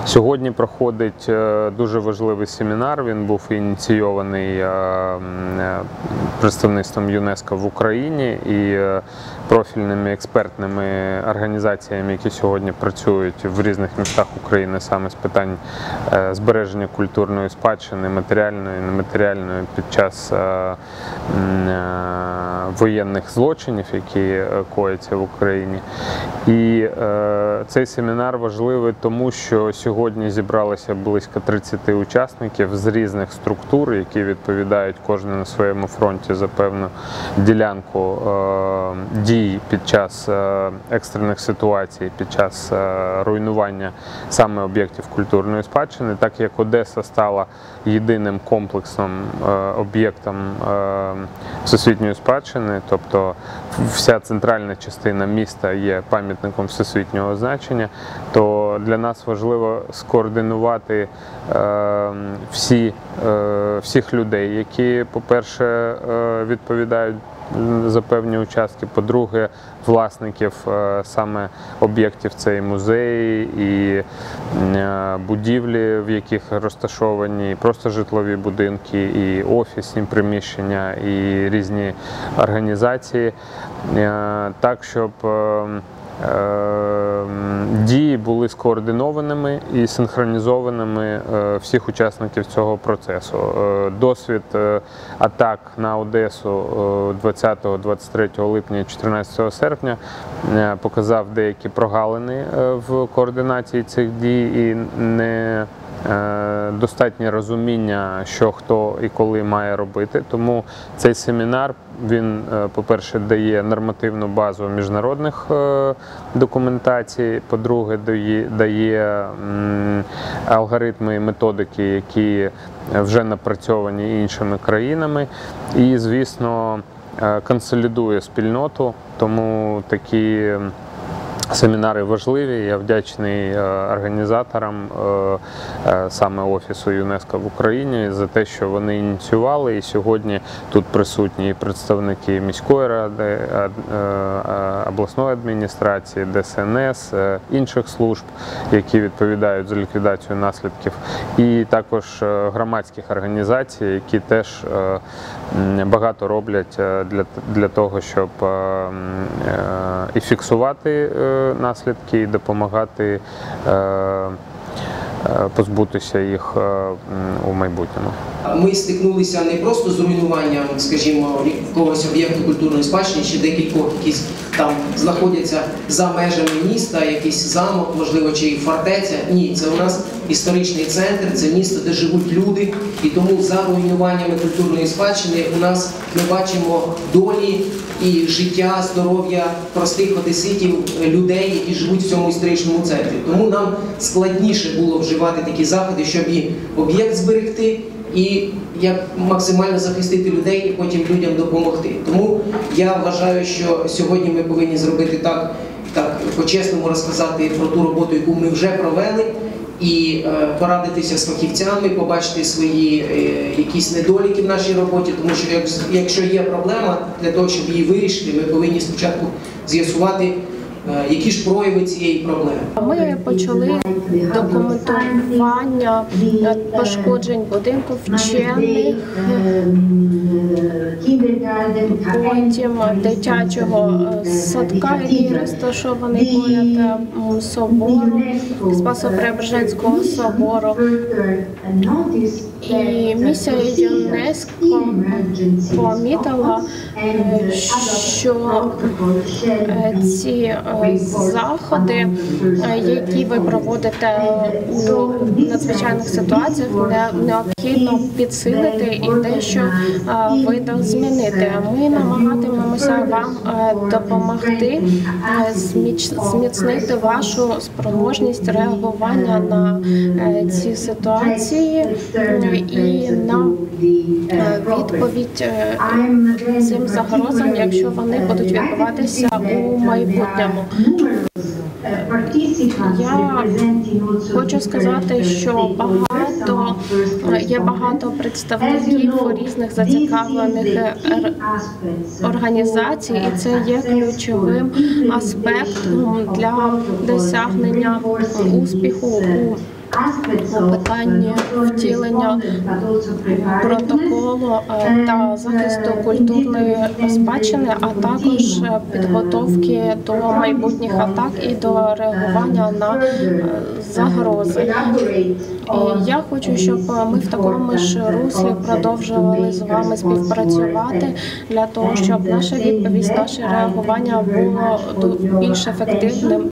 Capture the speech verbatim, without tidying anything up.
Сьогодні проходить дуже важливий семінар, він був ініційований представництвом ЮНЕСКО в Україні і профільними експертними організаціями, які сьогодні працюють в різних містах України саме з питань збереження культурної спадщини, матеріальної, нематеріальної під час воєнних злочинів, які кояться в Україні. І цей семінар важливий тому, що сьогодні зібралося близько тридцяти учасників з різних структур, які відповідають кожен на своєму фронті за певну ділянку дій під час екстрених ситуацій, під час руйнування саме об'єктів культурної спадщини, так як Одеса стала єдиним комплексним об'єктом всесвітньої спадщини, тобто вся центральна частина міста є пам'ятником всесвітнього значення, то для нас важливо скоординувати е, всі, е, всіх людей, які, по-перше, е, відповідають за певні участки, по-друге, власників е, саме об'єктів, це і музеї, і е, будівлі, в яких розташовані просто житлові будинки, і офісні приміщення, і різні організації, е, так, щоб е, дії були скоординованими і синхронізованими всіх учасників цього процесу. Досвід атак на Одесу двадцятого — двадцять третього липня і чотирнадцятого серпня показав деякі прогалини в координації цих дій і не достатнє розуміння, що хто і коли має робити. Тому цей семінар, він, по-перше, дає нормативну базу міжнародних документацій, по-друге, дає алгоритми і методики, які вже напрацьовані іншими країнами, і, звісно, консолідує спільноту, тому такі семінари важливі. Я вдячний організаторам саме Офісу ЮНЕСКО в Україні за те, що вони ініціювали, і сьогодні тут присутні представники міської ради, обласної адміністрації, Д С Н С, інших служб, які відповідають за ліквідацію наслідків, і також громадських організацій, які теж багато роблять для, для того, щоб і фіксувати наслідки, і допомагати позбутися їх у майбутньому. Ми стикнулися не просто з руйнуванням, скажімо, якогось об'єкту культурної спадщини, чи декількох, які там знаходяться за межами міста, якийсь замок, можливо, чи фортеця. Ні, це у нас історичний центр, це місто, де живуть люди, і тому за руйнуваннями культурної спадщини у нас ми бачимо долі і життя, здоров'я простих одеситів, людей, які живуть в цьому історичному центрі. Тому нам складніше було вживати такі заходи, щоб і об'єкт зберегти, і як максимально захистити людей і потім людям допомогти. Тому я вважаю, що сьогодні ми повинні зробити так, так по-чесному розказати про ту роботу, яку ми вже провели, і е, порадитися з фахівцями, побачити свої е, якісь недоліки в нашій роботі, тому що як, якщо є проблема, для того, щоб її вирішити, ми повинні спочатку з'ясувати, які ж прояви цієї проблеми. Ми почали документування пошкоджень будинку вчених, потім дитячого садка, який розташований поряд собору, Спасо-Преображенського собору. І місія ЮНЕСКО помітила, що ці заходи, які ви проводите у надзвичайних ситуаціях, необхідно підсилити і дещо видозмінити. Ми намагатимемося вам допомогти зміцнити вашу спроможність реагування на ці ситуації і на відповідь цим загрозам, якщо вони будуть відбуватися у майбутньому. Я хочу сказати, що багато, є багато представників різних зацікавлених організацій, і це є ключовим аспектом для досягнення успіху у у питанні втілення протоколу е, та захисту культурної спадщини, а також е, підготовки до майбутніх атак і до реагування на е, загрози. І я хочу, щоб ми в такому ж руслі продовжували з вами співпрацювати для того, щоб наша відповідь, наше реагування було більш ефективним